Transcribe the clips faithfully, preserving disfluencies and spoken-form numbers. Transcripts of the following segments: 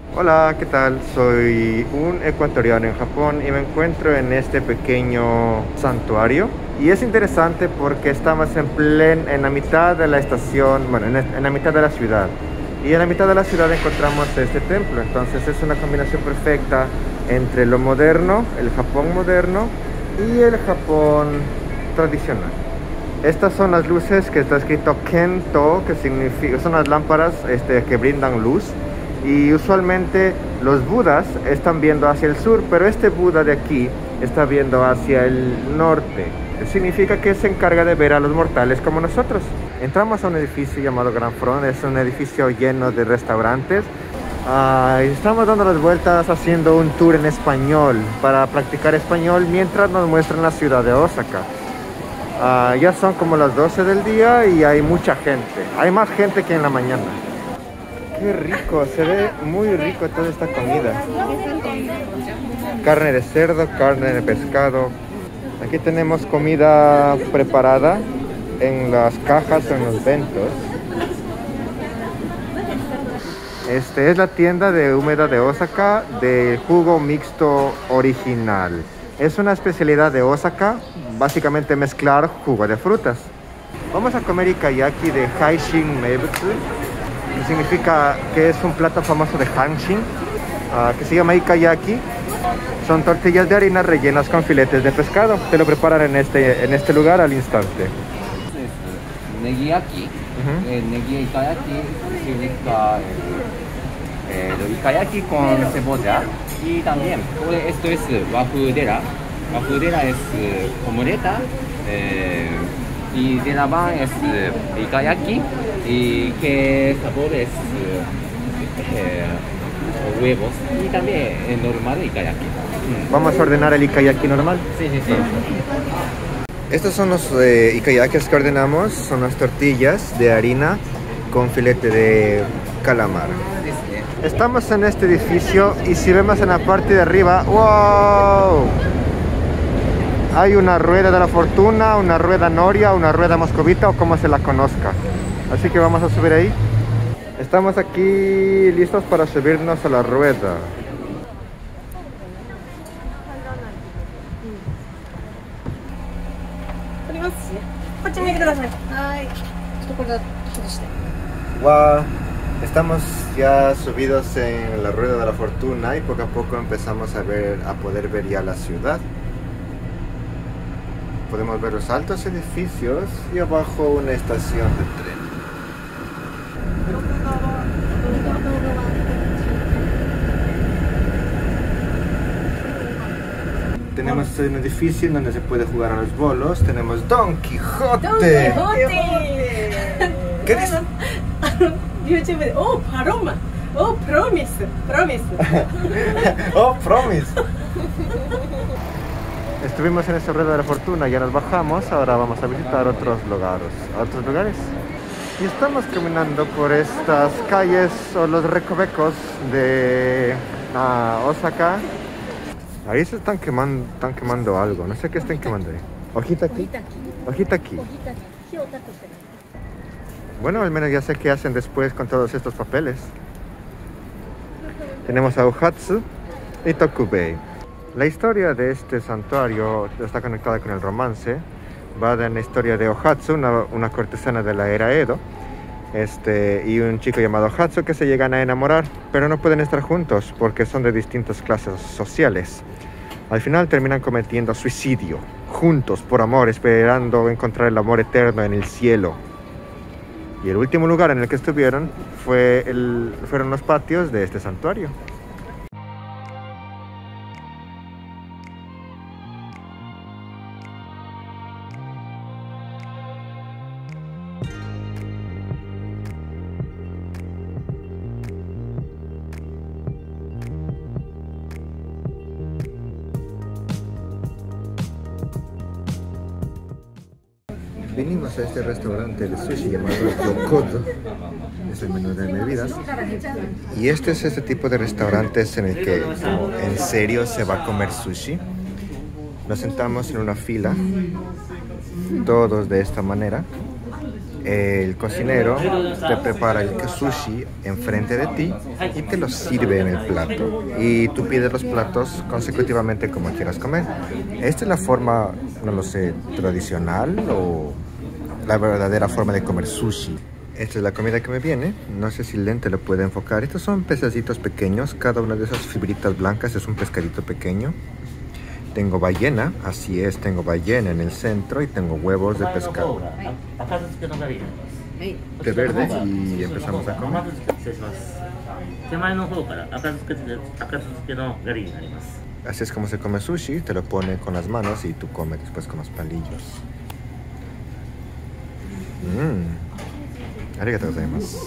Hola, ¿qué tal? Soy un ecuatoriano en Japón y me encuentro en este pequeño santuario. Y es interesante porque estamos en plen, en la mitad de la estación, bueno, en, en la mitad de la ciudad. Y en la mitad de la ciudad encontramos este templo. Entonces es una combinación perfecta entre lo moderno, el Japón moderno, y el Japón tradicional. Estas son las luces que está escrito Kento, que significa, son las lámparas este, que brindan luz. Y usualmente los budas están viendo hacia el sur, pero este Buda de aquí está viendo hacia el norte. Significa que se encarga de ver a los mortales como nosotros. Entramos a un edificio llamado Grand Front, es un edificio lleno de restaurantes. Uh, estamos dando las vueltas haciendo un tour en español para practicar español mientras nos muestran la ciudad de Osaka. Uh, ya son como las doce del día y hay mucha gente. Hay más gente que en la mañana. Qué rico, se ve muy rico toda esta comida. Carne de cerdo, carne de pescado. Aquí tenemos comida preparada en las cajas o en los ventos. Este es la tienda de Umeda de Osaka de jugo mixto original. Es una especialidad de Osaka, básicamente mezclar jugo de frutas. Vamos a comer ikayaki de Haishin Meibutsu. Significa que es un plato famoso de Hanshin, uh, que se llama ikayaki. Son tortillas de harina rellenas con filetes de pescado. Te lo preparan en este, en este lugar al instante. Negiyaki. Uh-huh. eh, Negi ikayaki significa eh, ikayaki con cebolla. Y también esto es wafudera. Wafudera es omeleta. Eh, y de la van es ikayaki. ¿Y qué sabor es? Eh, huevos y también el normal ikayaki. Vamos a ordenar el ikayaki normal. Sí, sí, sí. Estos son los eh, ikayakis que ordenamos. Son las tortillas de harina con filete de calamar. Sí, sí. Estamos en este edificio y si vemos en la parte de arriba, ¡wow! Hay una rueda de la fortuna, una rueda noria, una rueda moscovita o como se la conozca. Así que vamos a subir ahí. Estamos aquí listos para subirnos a la rueda. Wow. Estamos ya subidos en la rueda de la fortuna y poco a poco empezamos a ver, a poder ver ya la ciudad. Podemos ver los altos edificios y abajo una estación de tren. Tenemos un edificio en donde se puede jugar a los bolos. Tenemos Don Quijote. Don Quijote. ¿Qué dices? YouTube de Oh, Paloma. Oh, Promise. Promise. Oh, Promise. Estuvimos en esa rueda de la fortuna, ya nos bajamos. Ahora vamos a visitar otros lugares. Otros lugares. Y estamos caminando por estas calles o los recovecos de uh, Osaka. Ahí se están quemando, están quemando algo. No sé qué están quemando ahí. ¿Hojita aquí? Hojita aquí. Bueno, al menos ya sé qué hacen después con todos estos papeles. Tenemos a Uhatsu y Tokubei. La historia de este santuario está conectada con el romance. Va de la historia de Ohatsu, una, una cortesana de la era Edo, este, y un chico llamado Hatsu que se llegan a enamorar, pero no pueden estar juntos porque son de distintas clases sociales. Al final terminan cometiendo suicidio, juntos por amor, esperando encontrar el amor eterno en el cielo. Y el último lugar en el que estuvieron fue el, fueron los patios de este santuario. Vinimos a este restaurante de sushi llamado Yokozo, es el menú de bebidas, y este es este tipo de restaurantes en el que en serio se va a comer sushi. Nos sentamos en una fila, todos de esta manera. el cocinero te prepara el sushi enfrente de ti y te lo sirve en el plato. Y tú pides los platos consecutivamente como quieras comer. Esta es la forma, no lo sé, tradicional o la verdadera forma de comer sushi. Esta es la comida que me viene. No sé si el lente lo puede enfocar. Estos son pececitos pequeños. Cada una de esas fibritas blancas es un pescadito pequeño. Tengo ballena, así es, tengo ballena en el centro y tengo huevos de pescado. De verde y empezamos a comer. Así es como se come sushi, te lo pone con las manos y tú comes después con los palillos. Mmm, arigatou gozaimasu.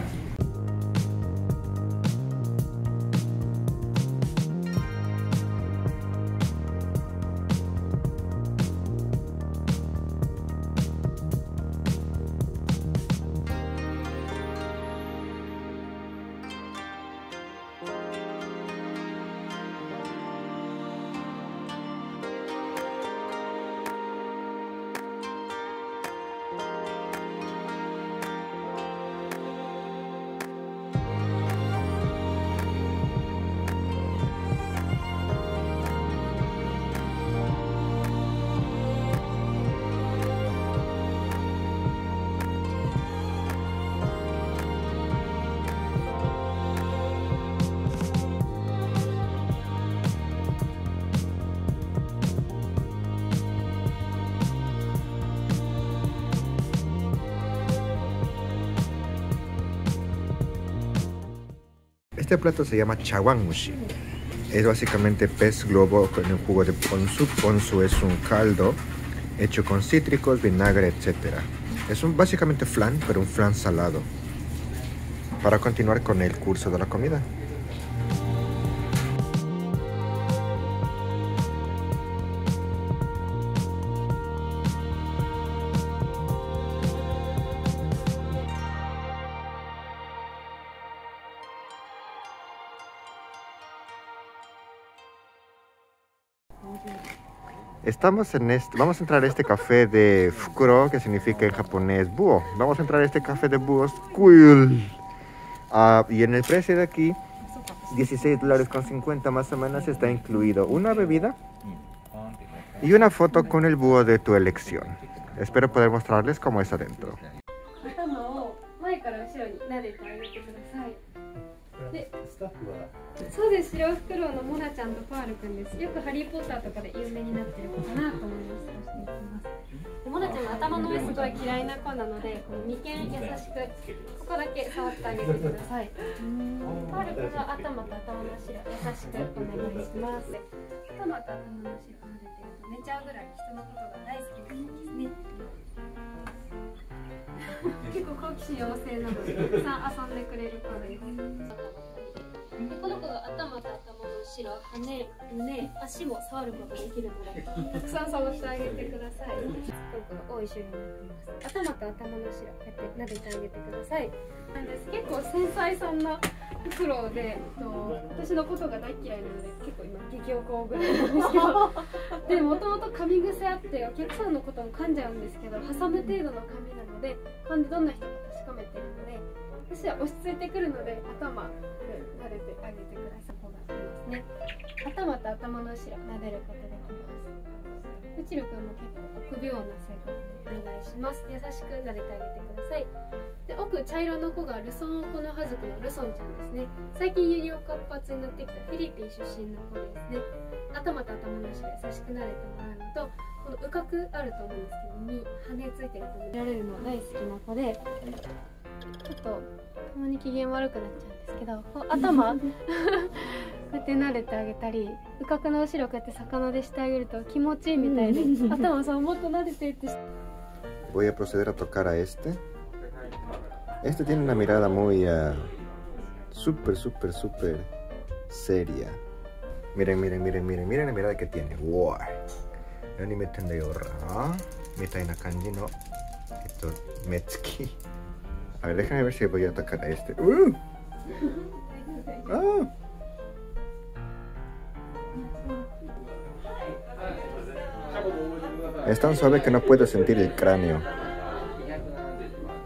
Este plato se llama chawanmushi. Es básicamente pez globo con un jugo de ponzu. Ponzu es un caldo hecho con cítricos, vinagre, etcétera. Es un básicamente flan, pero un flan salado. Para continuar con el curso de la comida. Estamos en este, vamos a entrar a este café de Fukuro, que significa en japonés búho. Vamos a entrar a este café de búhos, cool. Uh, y en el precio de aquí, dieciséis dólares con cincuenta más o menos, está incluido una bebida y una foto con el búho de tu elección. Espero poder mostrarles cómo es adentro. Voy a proceder a tocar a este. Este tiene una mirada muy uh, súper, súper, súper seria. Miren, miren, miren, miren, miren la mirada que tiene. Wow. No ni meten de ahorra. Mitai na kanji no. Esto, metsuki. A ver, déjame ver si voy a tocar a este. Uh. Ah. Es tan suave que no puedo sentir el cráneo.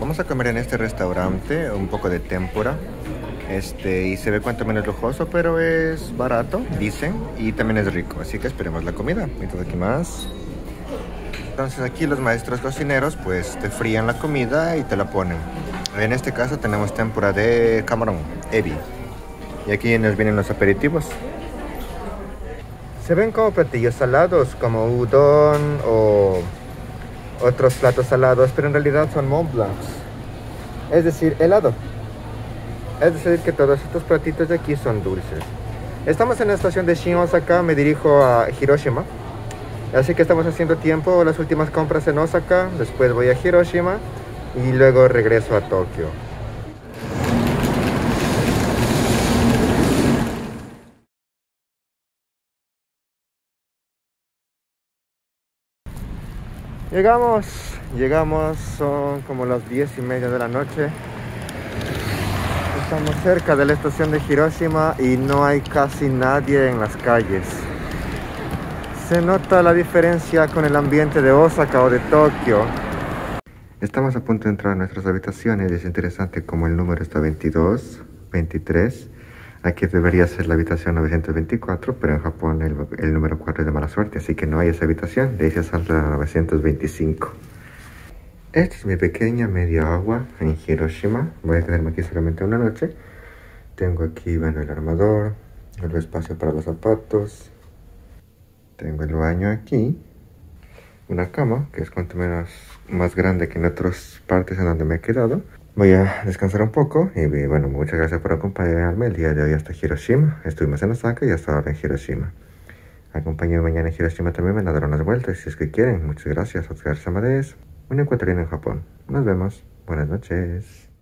Vamos a comer en este restaurante un poco de tempura. Este, y se ve cuanto menos lujoso, pero es barato, dicen, y también es rico. Así que esperemos la comida. Entonces aquí más. Entonces aquí los maestros cocineros pues te frían la comida y te la ponen. En este caso tenemos tempura de camarón, ebi. Y aquí nos vienen los aperitivos. Se ven como platillos salados, como udon o otros platos salados, pero en realidad son Mont Blancs, es decir, helado. Es decir, que todos estos platitos de aquí son dulces. Estamos en la estación de Shin Osaka, me dirijo a Hiroshima. Así que estamos haciendo tiempo, las últimas compras en Osaka, después voy a Hiroshima y luego regreso a Tokio. Llegamos, llegamos, son como las diez y media de la noche. Estamos cerca de la estación de Hiroshima y no hay casi nadie en las calles. Se nota la diferencia con el ambiente de Osaka o de Tokio. Estamos a punto de entrar a nuestras habitaciones y es interesante como el número está veintidós, veintitrés. Aquí debería ser la habitación novecientos veinticuatro, pero en Japón el, el número cuatro es de mala suerte, así que no hay esa habitación. De ahí se salta a novecientos veinticinco. Esta es mi pequeña media agua en Hiroshima. Voy a quedarme aquí solamente una noche. Tengo aquí, bueno, el armador, el espacio para los zapatos. Tengo el baño aquí. Una cama, que es cuanto menos más grande que en otras partes en donde me he quedado. Voy a descansar un poco y bueno, muchas gracias por acompañarme el día de hoy hasta Hiroshima. Estuvimos en Osaka y hasta ahora en Hiroshima. Acompáñenme mañana en Hiroshima también, me darán unas vueltas si es que quieren. Muchas gracias, Otsukaresama desu. Un ecuatoriano en Japón. Nos vemos. Buenas noches.